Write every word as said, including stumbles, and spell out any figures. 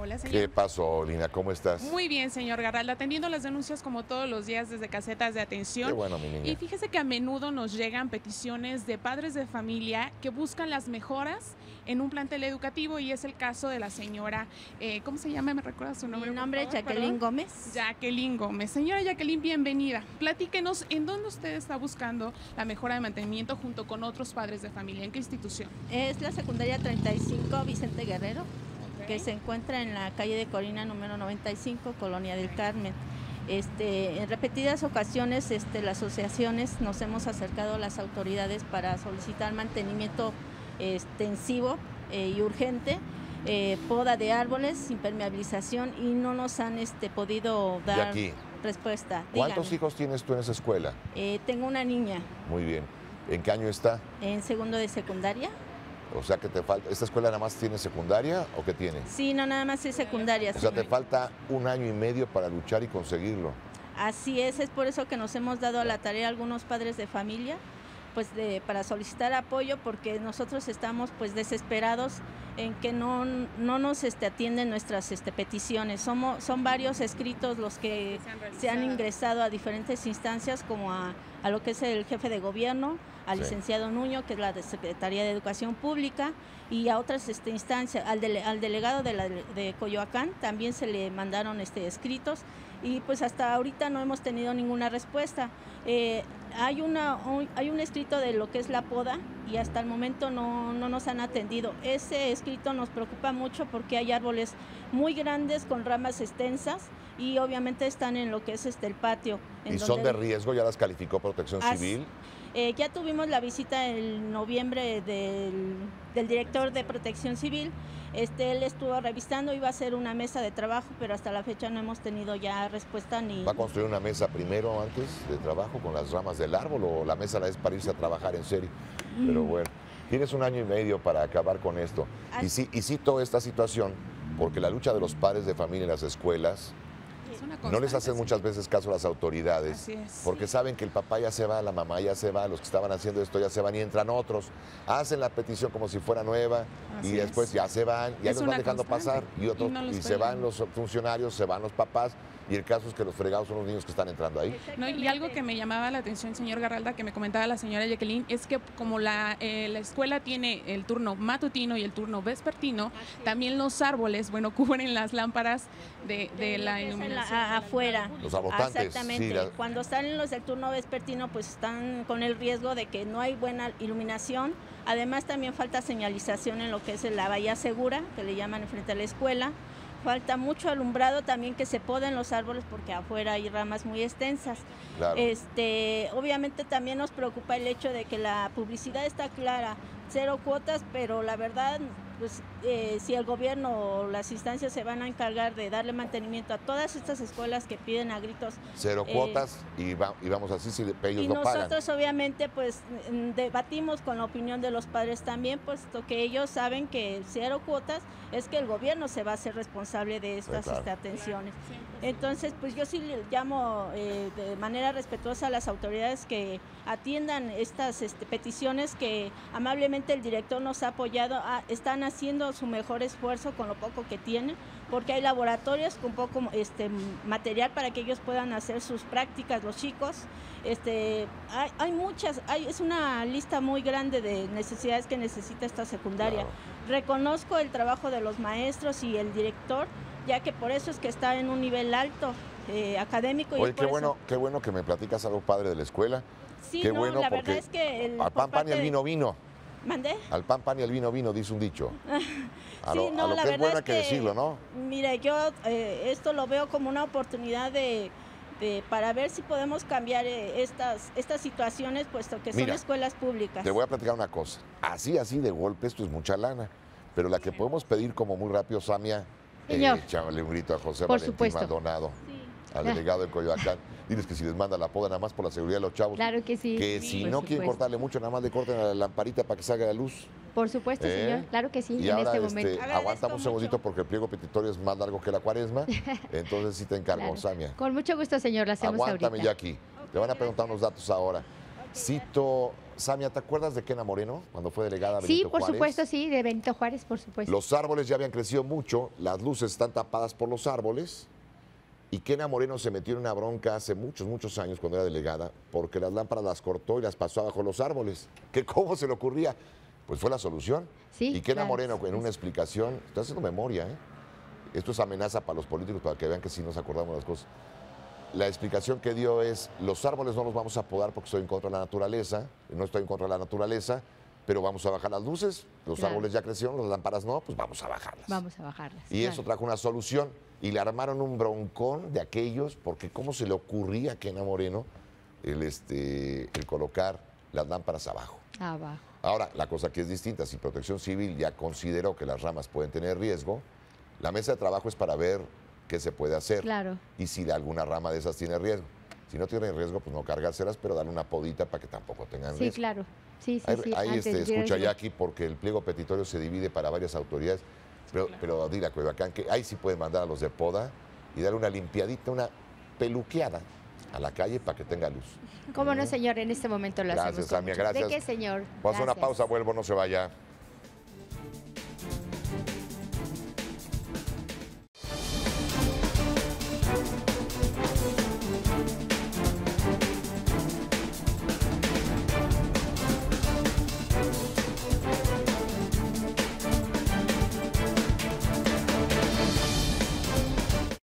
Hola, señor. ¿Qué pasó, Lina? ¿Cómo estás? Muy bien, señor Garralda, atendiendo las denuncias como todos los días desde casetas de atención. Qué bueno, mi niña. Y fíjese que a menudo nos llegan peticiones de padres de familia que buscan las mejoras en un plantel educativo y es el caso de la señora, eh, ¿cómo se llama? ¿Me recuerda su nombre? Mi nombre es Jacqueline Gómez. Jacqueline Gómez. Señora Jacqueline, bienvenida. Platíquenos, ¿en dónde usted está buscando la mejora de mantenimiento junto con otros padres de familia? ¿En qué institución? Es la secundaria treinta y cinco Vicente Guerrero, okay, que se encuentra en la calle de Corina número noventa y cinco, Colonia del Carmen. Este, en repetidas ocasiones este, las asociaciones nos hemos acercado a las autoridades para solicitar mantenimiento extensivo eh, y urgente, eh, poda de árboles, impermeabilización, y no nos han este, podido dar respuesta. ¿Cuántos Dígame. hijos tienes tú en esa escuela? Eh, tengo una niña. Muy bien. ¿En qué año está? En segundo de secundaria. O sea que te falta, ¿esta escuela nada más tiene secundaria o qué tiene? Sí, no, nada más es secundaria. O sea, te falta un año y medio para luchar y conseguirlo. Así es, es por eso que nos hemos dado a la tarea a algunos padres de familia, pues de, para solicitar apoyo, porque nosotros estamos pues desesperados en que no, no nos este, atienden nuestras este, peticiones. Somos, son varios escritos los que se, se han ingresado a diferentes instancias, como a, a lo que es el jefe de gobierno, al sí. licenciado Nuño, que es la de Secretaría de Educación Pública, y a otras este, instancias, al, dele, al delegado de, la, de Coyoacán también se le mandaron este, escritos, y pues hasta ahorita no hemos tenido ninguna respuesta. Eh, hay, una, un, hay un escrito de lo que es la poda y hasta el momento no, no nos han atendido. Ese escrito nos preocupa mucho porque hay árboles muy grandes con ramas extensas y obviamente están en lo que es este, el patio. ¿Y son de riesgo? ¿Ya las calificó Protección Civil? Eh, ya tuvimos la visita en noviembre del, del director de Protección Civil. Este, él estuvo revisando, iba a hacer una mesa de trabajo, pero hasta la fecha no hemos tenido ya respuesta ni... ¿Va a construir una mesa primero antes de trabajo con las ramas del árbol o la mesa la es para irse a trabajar en serio? Mm. Pero bueno, tienes un año y medio para acabar con esto. Y, sí, y cito esta situación porque la lucha de los padres de familia en las escuelas... No les hacen muchas veces caso a las autoridades porque saben que el papá ya se va, la mamá ya se va, los que estaban haciendo esto ya se van y entran otros. Hacen la petición como si fuera nueva Así y después es. ya se van y ahí los van dejando constante. pasar y otros y, no y se van los funcionarios, se van los papás y el caso es que los fregados son los niños que están entrando ahí. No, y algo que me llamaba la atención, señor Garralda, que me comentaba la señora Jacqueline, es que como la, eh, la escuela tiene el turno matutino y el turno vespertino, Así también los árboles, bueno, cubren las lámparas de, de, de la iluminación. La, afuera. Los abordantes. Exactamente. Sí, la... Cuando están en los del turno vespertino, pues están con el riesgo de que no hay buena iluminación. Además, también falta señalización en lo que es la bahía segura, que le llaman frente a la escuela. Falta mucho alumbrado también, que se poden los árboles porque afuera hay ramas muy extensas. Claro. Este, obviamente también nos preocupa el hecho de que la publicidad está clara, cero cuotas, pero la verdad, pues eh, si el gobierno o las instancias se van a encargar de darle mantenimiento a todas estas escuelas que piden a gritos. Cero eh, cuotas y, va, y vamos así si ellos y lo pagan. Y nosotros obviamente pues debatimos con la opinión de los padres también, puesto que ellos saben que cero cuotas es que el gobierno se va a hacer responsable de estas sí, claro. este, atenciones. Entonces pues yo sí le llamo eh, de manera respetuosa a las autoridades que atiendan estas este, peticiones que amablemente el director nos ha apoyado, a, están haciendo su mejor esfuerzo con lo poco que tienen, porque hay laboratorios con poco este, material para que ellos puedan hacer sus prácticas, los chicos. Este, hay, hay muchas, hay, es una lista muy grande de necesidades que necesita esta secundaria. Claro. Reconozco el trabajo de los maestros y el director, ya que por eso es que está en un nivel alto eh, académico. Oye, y qué bueno, qué bueno que me platicas algo padre de la escuela. Sí, qué no, bueno la porque verdad es que el, al pan pan y al vino vino. ¿Mandé? Al pan pan y al vino vino, dice un dicho. A sí, lo, no, a lo la que verdad es bueno hay es que, que decirlo, ¿no? Mire, yo eh, esto lo veo como una oportunidad de, de para ver si podemos cambiar eh, estas, estas situaciones, puesto que son Mira, escuelas públicas. Te voy a platicar una cosa. Así, así de golpe, esto es mucha lana. Pero la que podemos pedir como muy rápido, Samia, eh, échale un grito a José Por Valentín supuesto. Maldonado, sí. al delegado de Coyoacán. Diles que si les manda la poda nada más por la seguridad de los chavos. Claro que sí. Que sí, si por no supuesto. quieren cortarle mucho, nada más le corten a la lamparita para que salga la luz. Por supuesto, ¿Eh? señor. Claro que sí, y en ahora, este este, momento. Aguantamos un segundito porque el pliego petitorio es más largo que la cuaresma. Entonces sí te encargo, Claro. Samia. Con mucho gusto, señor, lo hacemos Aguántame ahorita. ya aquí. Te van a preguntar unos datos ahora. Cito Samia, ¿te acuerdas de Kena Moreno cuando fue delegada Sí, Benito por Juárez? supuesto, sí, de Benito Juárez, por supuesto. Los árboles ya habían crecido mucho, las luces están tapadas por los árboles y Kena Moreno se metió en una bronca hace muchos, muchos años cuando era delegada porque las lámparas las cortó y las pasó abajo los árboles. ¿Qué, ¿Cómo se le ocurría? Pues fue la solución. Sí, y Kena claro, Moreno, sí, en una sí. explicación, estoy haciendo memoria, ¿eh? Esto es amenaza para los políticos para que vean que sí nos acordamos las cosas. La explicación que dio es, los árboles no los vamos a podar porque estoy en contra de la naturaleza, no estoy en contra de la naturaleza, pero vamos a bajar las luces, los Claro. árboles ya crecieron, las lámparas no, pues vamos a bajarlas. Vamos a bajarlas. Y claro. eso trajo una solución y le armaron un broncón de aquellos, porque cómo se le ocurría a Kena Moreno el, este, el colocar las lámparas abajo. Abajo. Ahora, la cosa que es distinta, si Protección Civil ya consideró que las ramas pueden tener riesgo, la mesa de trabajo es para ver qué se puede hacer Claro. y si alguna rama de esas tiene riesgo. Si no tiene riesgo, pues no cargárselas, pero darle una podita para que tampoco tengan Sí, riesgo. claro. Sí, sí, Ahí, sí. ahí, antes este, de escucha riesgo. Jackie, porque el pliego petitorio se divide para varias autoridades, pero, claro. pero dile a Coyoacán que ahí sí pueden mandar a los de poda y darle una limpiadita, una peluqueada a la calle para que tenga luz. ¿Cómo no, señor? En este momento lo Gracias, hacemos. con Samia, mucho- gracias. ¿De qué, señor? Vamos a una Gracias. pausa, vuelvo, no se vaya.